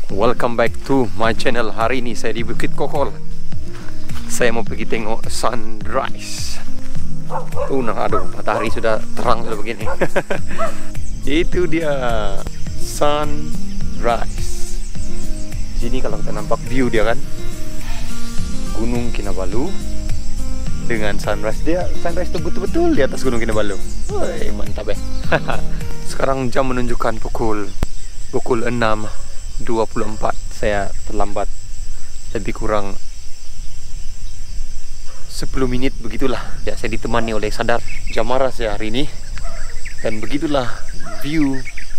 Welcome back to my channel. Hari ini saya di Bukit Kokol. Saya mau pergi tengok sunrise. Aduh, matahari sudah terang sudah begini. Itu dia sunrise. Sini kalau kita nampak view dia kan, Gunung Kinabalu dengan sunrise dia. Sunrise itu betul-betul di atas Gunung Kinabalu. Woi, mantap ya. Sekarang jam menunjukkan pukul 6.24. Saya terlambat lebih kurang 10 menit begitulah. Ya, saya ditemani oleh Sadar Jamara saya hari ini. Dan begitulah view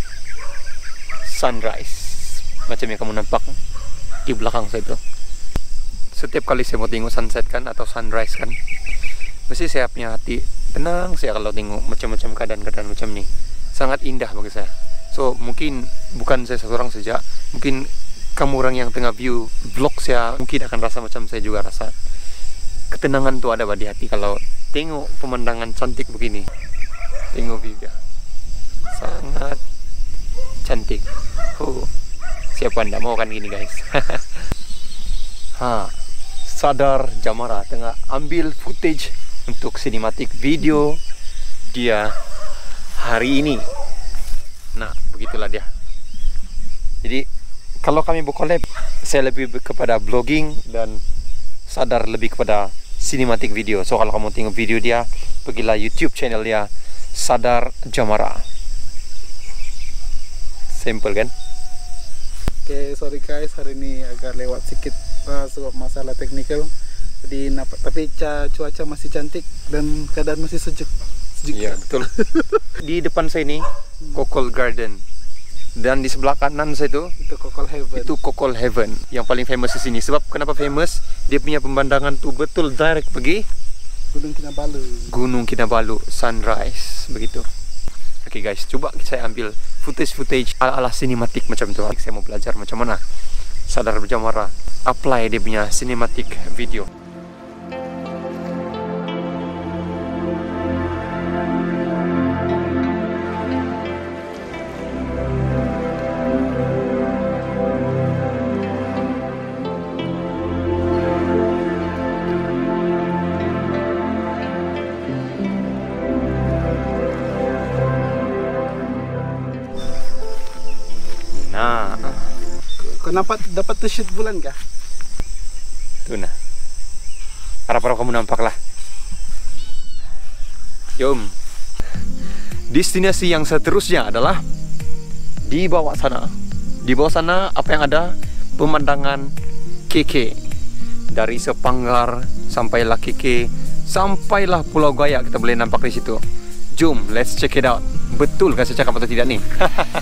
sunrise macam yang kamu nampak di belakang saya itu. Setiap kali saya mau tengok sunset kan atau sunrise kan, mesti saya punya hati tenang saya kalau tengok macam-macam keadaan-keadaan macam ni. Sangat indah bagi saya. So mungkin bukan saya seorang saja, mungkin kamu orang yang tengah view vlog saya mungkin akan rasa macam saya juga rasa. Ketenangan tu ada di hati kalau tengok pemandangan cantik begini. Tengok view dia, sangat cantik. Siapa anda mau kan gini guys. Sadar Jamara tengah ambil footage untuk cinematic video dia hari ini. Nah, begitulah dia. Jadi kalau kami berkolab, saya lebih kepada vlogging dan Sadar lebih kepada cinematic video. So kalau kamu tengok video dia, pergilah YouTube channel dia, Sadar Jamara. Simple kan? Oke, sorry guys, hari ini agak lewat sedikit sebab masalah teknikal. Jadi tapi cuaca masih cantik dan keadaan masih sejuk. Iya, betul. Di depan saya ini Kokol Garden. Dan di sebelah kanan saya itu Kokol Heaven. Itu Kokol Heaven yang paling famous di sini. Sebab kenapa famous? Dia punya pemandangan tuh betul direct pergi Gunung Kinabalu. Gunung Kinabalu sunrise begitu. Oke guys, coba saya ambil footage ala cinematic macam tu. Saya mau belajar macam mana Sadar Jamara apply dia punya cinematic video. Nah, Kenapa dapat shoot bulan kah? tuh nah. Harap-harap kamu nampak lah. Jom. Destinasi yang seterusnya adalah di bawah sana. Di bawah sana apa yang ada? Pemandangan KK. Dari Sepanggar sampailah KK, sampailah Pulau Gaya kita boleh nampak di situ. Jom, let's check it out. Betul kan saya cakap atau tidak nih?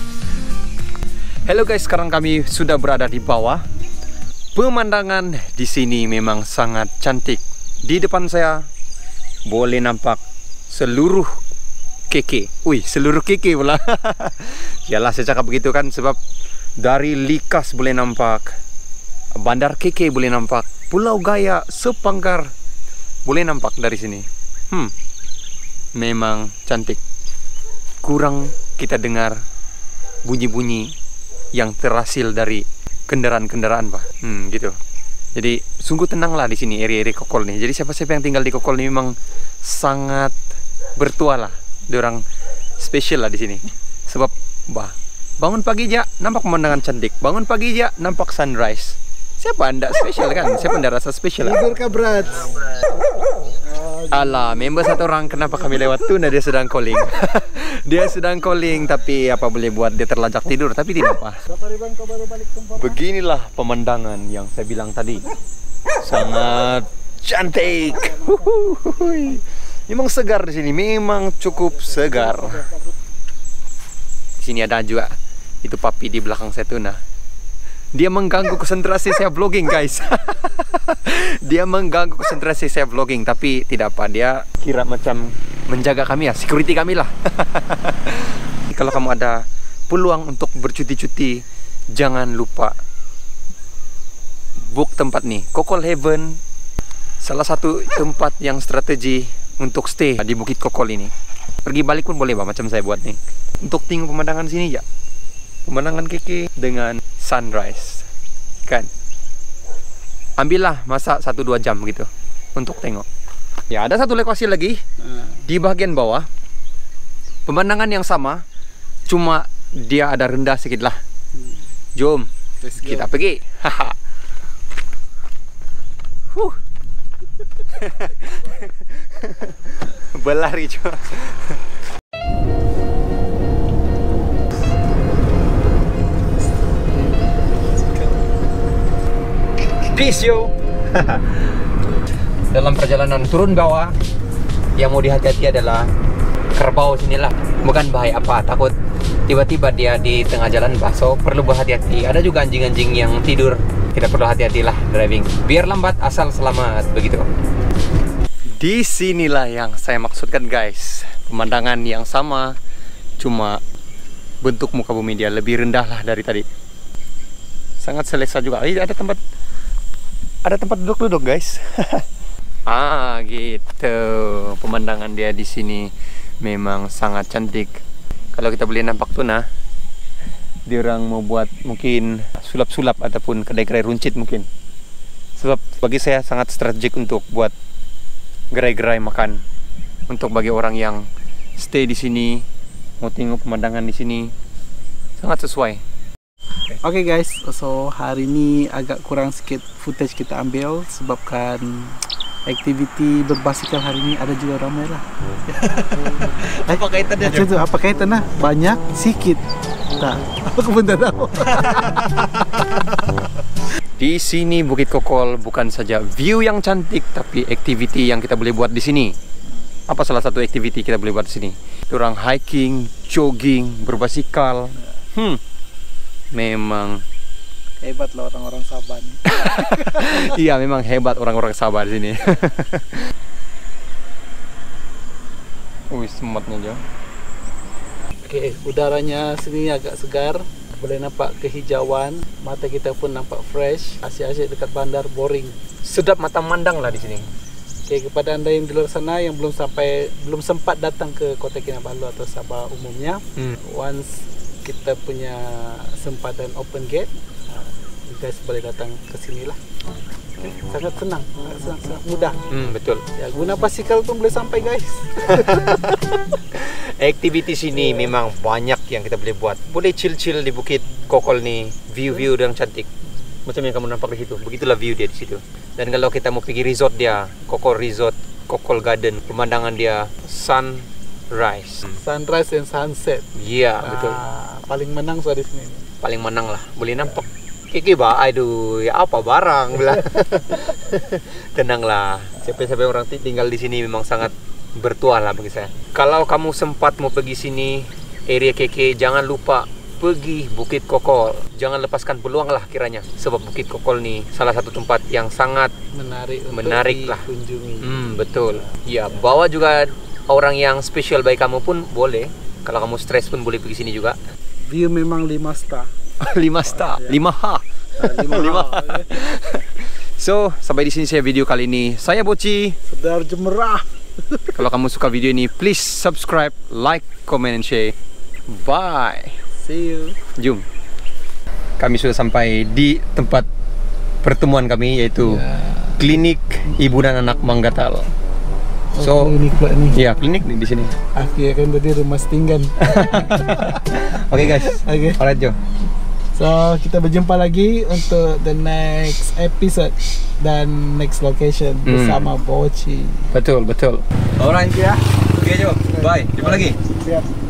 Hello guys, sekarang kami sudah berada di bawah. Pemandangan di sini memang sangat cantik. Di depan saya boleh nampak seluruh KK. Seluruh KK pula. Yalah saya cakap begitu kan sebab dari Likas boleh nampak, Bandar KK boleh nampak, Pulau Gaya, Sepanggar boleh nampak dari sini. Memang cantik. Kurang kita dengar bunyi-bunyi yang terhasil dari kendaraan-kendaraan pak, gitu. Jadi sungguh tenanglah di sini area-area Kokol nih. Jadi siapa-siapa yang tinggal di Kokol ini memang sangat bertuah lah. Diorang spesial lah di sini. Sebab bangun pagi aja nampak pemandangan cantik. Bangun pagi aja nampak sunrise. Siapa anda spesial kan? Siapa anda rasa spesial? Tidur kah berat? Alah, member satu orang kenapa kami lewat tuh? Nah, dia sedang calling. Dia sedang calling, tapi apa boleh buat, dia terlajak tidur, tapi tidak apa. Beginilah pemandangan yang saya bilang tadi. Sangat cantik. Memang segar di sini, memang cukup segar. Di sini ada juga itu papi di belakang saya tuh nah. Dia mengganggu konsentrasi saya vlogging guys. Dia mengganggu konsentrasi saya vlogging, tapi tidak apa, dia kira macam menjaga kami ya, security kami lah. Kalau kamu ada peluang untuk bercuti-cuti, jangan lupa book tempat nih, Kokol Heaven. Salah satu tempat yang strategi untuk stay di Bukit Kokol ini. Pergi balik pun boleh macam saya buat nih. Untuk tengok pemandangan sini ya. Pemandangan KK dengan sunrise. Kan? Ambillah masa 1-2 jam gitu untuk tengok. Ya, ada satu lokasi lagi di bagian bawah. Pemandangan yang sama, cuma dia ada rendah sedikit lah. Jom kita pergi. Berlari coba. Peace yo. Dalam perjalanan turun bawah, yang mau dihati-hati adalah kerbau sinilah. Bukan bahaya apa, takut tiba-tiba dia di tengah jalan bakso, perlu berhati-hati. Ada juga anjing-anjing yang tidur. Kita perlu hati-hatilah driving. Biar lambat asal selamat, begitu. Di sinilah yang saya maksudkan guys. Pemandangan yang sama, cuma bentuk muka bumi dia lebih rendah lah dari tadi. Sangat selesa juga. Ada tempat duduk-duduk guys. Gitu. Pemandangan dia di sini memang sangat cantik. Kalau kita beli nampak tuna, dia orang mau buat mungkin sulap-sulap ataupun kedai-kedai runcit mungkin. Sebab bagi saya sangat strategik untuk buat gerai-gerai makan untuk bagi orang yang stay di sini, mau tengok pemandangan di sini, sangat sesuai. Oke guys, so hari ini agak kurang sedikit footage kita ambil sebabkan aktiviti berbasikal hari ini ada juga ramai lah. Apa kaitannya? Apa kaitannya? Banyak, sedikit. Nah, aku pun tak tahu. Di sini Bukit Kokol bukan saja view yang cantik, tapi aktiviti yang kita boleh buat di sini. Apa salah satu aktiviti kita boleh buat di sini? Orang hiking, jogging, berbasikal. Memang hebat lah orang-orang Sabah nih. Iya, memang hebat orang-orang Sabah di sini. Wih, sematnya jauh. Oke, udaranya sini agak segar. Boleh nampak kehijauan, mata kita pun nampak fresh. Asyik-asyik dekat bandar, boring. Sedap mata mandang lah di sini. Oke, kepada anda yang di luar sana yang belum sempat datang ke Kota Kinabalu atau Sabah umumnya, once kita punya sempatan open gate, guys boleh datang ke sini lah. Sangat senang, sangat mudah. Betul. Ya, guna basikal pun boleh sampai guys. Aktiviti sini memang banyak yang kita boleh buat. Boleh chill-chill di Bukit Kokol nih, view-view yang cantik. Macam yang kamu nampak di situ, begitulah view dia di situ. Dan kalau kita mau pergi resort dia, Kokol Resort, Kokol Garden, pemandangan dia sunrise. Sunrise and sunset. Iya, betul. Paling menang soal di sini. Paling menang lah, boleh nampak. Kiki aduh, ya apa barang bilang. Tenanglah, siapa-siapa orang tinggal di sini memang sangat bertuah lah bagi saya. Kalau kamu sempat mau pergi sini, area KK, jangan lupa pergi Bukit Kokol. Jangan lepaskan peluang lah kiranya. Sebab Bukit Kokol nih salah satu tempat yang sangat menarik lah. Betul. Ya, bawa juga orang yang spesial bagi kamu pun boleh. Kalau kamu stres pun boleh pergi sini juga. View memang 5 star. 5 star, 5H. 5H. So, sampai di sini saya video kali ini. Saya Boci. Sedar Jemerah. Kalau kamu suka video ini, please subscribe, like, comment, and share. Bye. See you. Jom. Kami sudah sampai di tempat pertemuan kami, yaitu Klinik Ibu dan Anak Manggatal. So, klinik pula nih. Ya, klinik nih di sini. Akhirnya kan tadi rumah setinggan. Oke guys. Oke. Alright Jo. So, kita berjumpa lagi untuk the next episode dan next location bersama Boci. Betul, betul. Alright ya. Oke Jo. Bye. Jumpa lagi. Siap.